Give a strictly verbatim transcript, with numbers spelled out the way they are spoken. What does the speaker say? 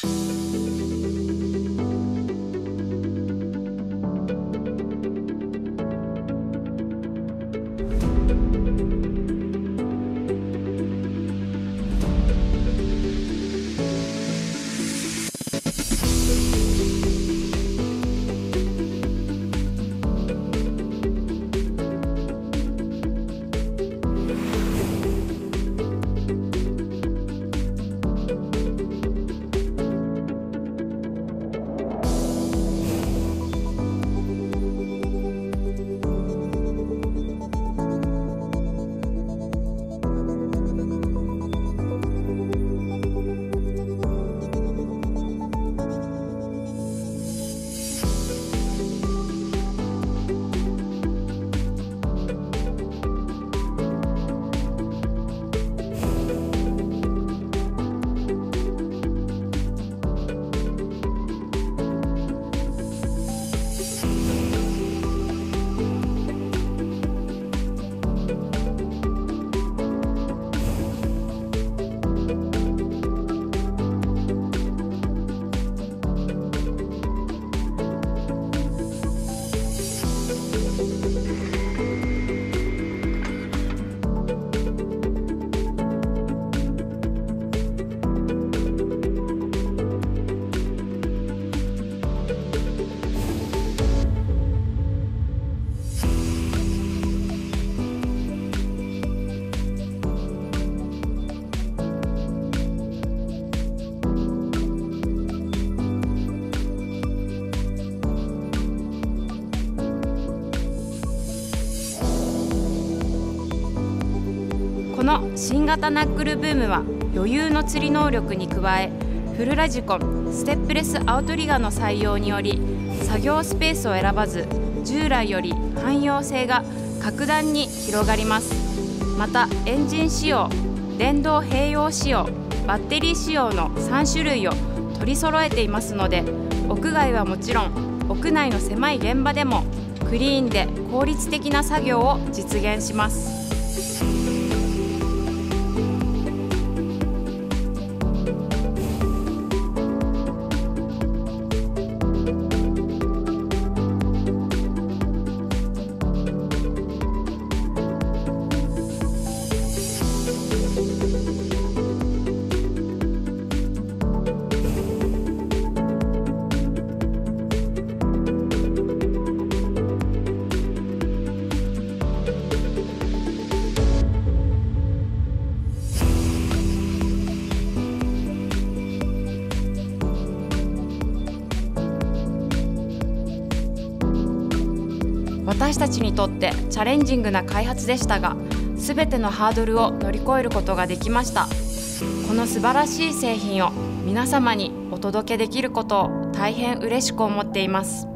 この新型ナックルブームは余裕の釣り能力に加え、フルラジコンステップレスアウトリガーの採用により作業スペースを選ばず、従来より汎用性が格段に広がります。またエンジン仕様、電動併用仕様、バッテリー仕様のさん種類を取り揃えていますので、屋外はもちろん屋内の狭い現場でもクリーンで効率的な作業を実現します。私たちにとってチャレンジングな開発でしたが、すべてのハードルを乗り越えることができました。この素晴らしい製品を皆様にお届けできることを大変嬉しく思っています。